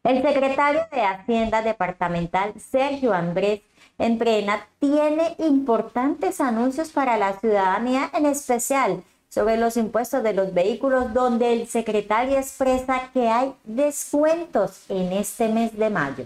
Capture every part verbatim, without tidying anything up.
El secretario de Hacienda Departamental, Sergio Andrés Entrena, tiene importantes anuncios para la ciudadanía, en especial sobre los impuestos de los vehículos, donde el secretario expresa que hay descuentos en este mes de mayo.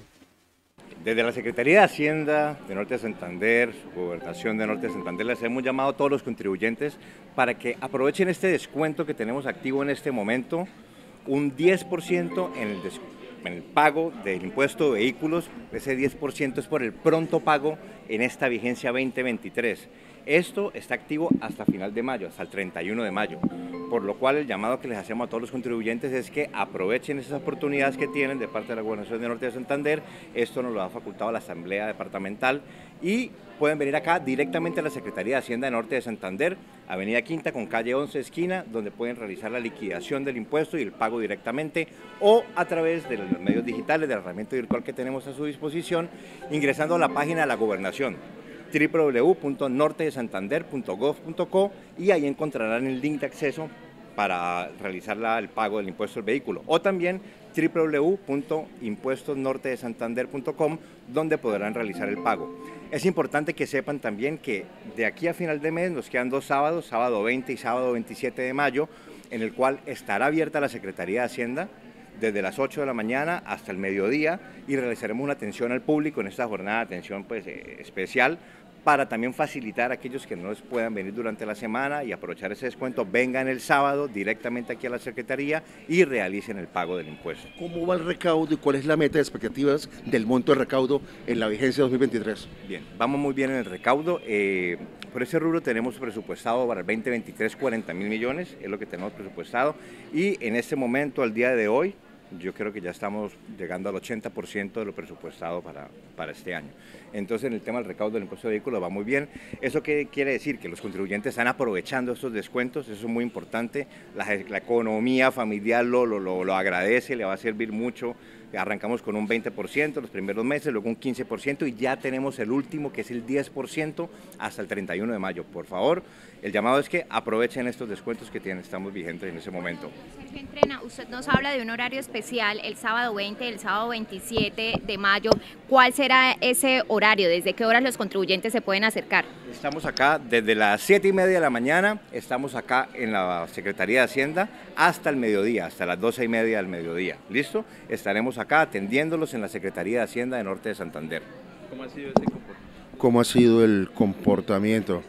Desde la Secretaría de Hacienda de Norte de Santander, Gobernación de Norte de Santander, les hemos llamado a todos los contribuyentes para que aprovechen este descuento que tenemos activo en este momento, un diez por ciento en el, en el pago del impuesto de vehículos. Ese diez por ciento es por el pronto pago en esta vigencia veinte veintitrés. Esto está activo hasta final de mayo, hasta el treinta y uno de mayo, por lo cual el llamado que les hacemos a todos los contribuyentes es que aprovechen esas oportunidades que tienen de parte de la Gobernación de Norte de Santander. Esto nos lo ha facultado la Asamblea Departamental y pueden venir acá directamente a la Secretaría de Hacienda de Norte de Santander, Avenida Quinta con calle once esquina, donde pueden realizar la liquidación del impuesto y el pago directamente, o a través de los medios digitales, de la herramienta virtual que tenemos a su disposición, ingresando a la página de la Gobernación, w w w punto norte de santander punto gov punto co, y ahí encontrarán el link de acceso para realizar la, el pago del impuesto del vehículo, o también w w w punto impuestos norte de santander punto com, donde podrán realizar el pago. Es importante que sepan también que de aquí a final de mes nos quedan dos sábados, sábado veinte y sábado veintisiete de mayo, en el cual estará abierta la Secretaría de Hacienda desde las ocho de la mañana hasta el mediodía, y realizaremos una atención al público en esta jornada de atención pues, eh, especial, para también facilitar a aquellos que no les puedan venir durante la semana y aprovechar ese descuento, vengan el sábado directamente aquí a la Secretaría y realicen el pago del impuesto. ¿Cómo va el recaudo y cuál es la meta de expectativas del monto de recaudo en la vigencia dos mil veintitrés? Bien, vamos muy bien en el recaudo. Eh, por ese rubro tenemos presupuestado para el veinte veintitrés cuarenta mil millones, es lo que tenemos presupuestado, y en este momento, al día de hoy, yo creo que ya estamos llegando al ochenta por ciento de lo presupuestado para, para este año. Entonces, en el tema del recaudo del impuesto de vehículos va muy bien. ¿Eso qué quiere decir? Que los contribuyentes están aprovechando estos descuentos, eso es muy importante. La, la economía familiar lo, lo, lo, lo agradece, le va a servir mucho. Arrancamos con un veinte por ciento los primeros meses, luego un quince por ciento, y ya tenemos el último, que es el diez por ciento, hasta el treinta y uno de mayo. Por favor, el llamado es que aprovechen estos descuentos que tienen, estamos vigentes en ese momento. Sergio Entrena, usted nos habla de un horario especial el sábado veinte y el sábado veintisiete de mayo. ¿Cuál será ese horario? ¿Desde qué horas los contribuyentes se pueden acercar? Estamos acá desde las siete y media de la mañana, estamos acá en la Secretaría de Hacienda hasta el mediodía, hasta las doce y media del mediodía. ¿Listo? Estaremos acá atendiéndolos en la Secretaría de Hacienda de Norte de Santander. ¿Cómo ha sido ese comportamiento? ¿Cómo ha sido el comportamiento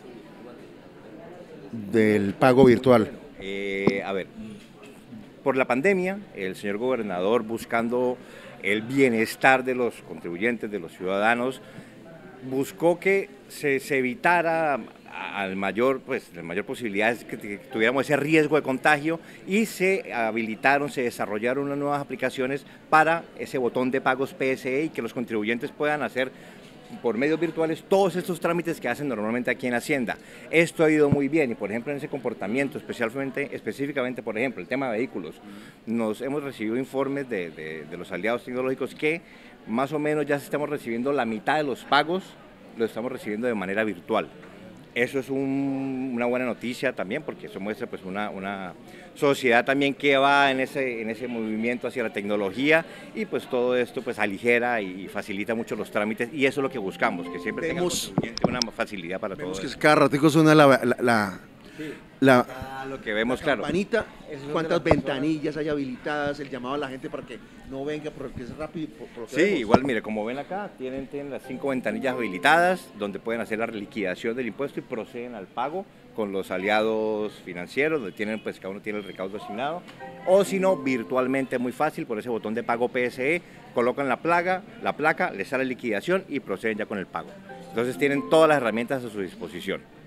del pago virtual? Eh, a ver, por la pandemia, el señor gobernador, buscando el bienestar de los contribuyentes, de los ciudadanos, buscó que se, se evitara al mayor, pues, la mayor posibilidad es que, que tuviéramos ese riesgo de contagio, y se habilitaron, se desarrollaron unas nuevas aplicaciones para ese botón de pagos P S E, y que los contribuyentes puedan hacer por medios virtuales todos estos trámites que hacen normalmente aquí en Hacienda. Esto ha ido muy bien, y por ejemplo en ese comportamiento, especialmente, específicamente por ejemplo el tema de vehículos, nos hemos recibido informes de, de, de los aliados tecnológicos que más o menos ya estamos recibiendo la mitad de los pagos, lo estamos recibiendo de manera virtual. Eso es un, una buena noticia también, porque eso muestra pues una, una sociedad también que va en ese, en ese movimiento hacia la tecnología, y pues todo esto pues aligera y facilita mucho los trámites, y eso es lo que buscamos, que siempre Vemos, tengamos una facilidad para todo vemos que eso. cada ratico suena la, la, la, la, Ah, lo que vemos, la claro. campanita, Eso es cuántas de las personas. ventanillas hay habilitadas, el llamado a la gente para que no venga porque es rápido. y Por, por lo que Sí, vemos. igual mire, como ven acá, tienen, tienen las cinco ventanillas habilitadas donde pueden hacer la liquidación del impuesto y proceden al pago con los aliados financieros, donde tienen, pues cada uno tiene el recaudo asignado, o si no, virtualmente muy fácil, por ese botón de pago P S E, colocan la placa, la placa, les sale liquidación y proceden ya con el pago. Entonces tienen todas las herramientas a su disposición.